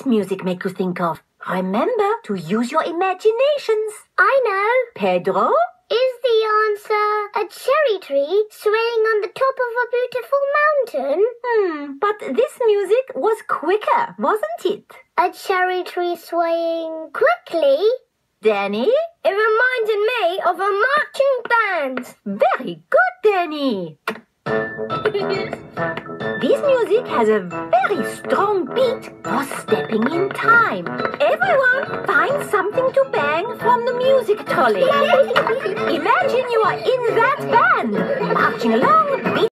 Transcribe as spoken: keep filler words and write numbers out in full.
that music make you think of? Remember to use your imaginations. I know. Pedro? Is the answer a cherry tree swaying on the top of a beautiful mountain? Hmm, but this music was quicker, wasn't it? A cherry tree swaying quickly? Danny? It reminded me of a marching band. Very good, Danny. This music has a very strong beat for stepping in time. Everyone find something to bang from the music trolley. Imagine you are in that band, marching along, beat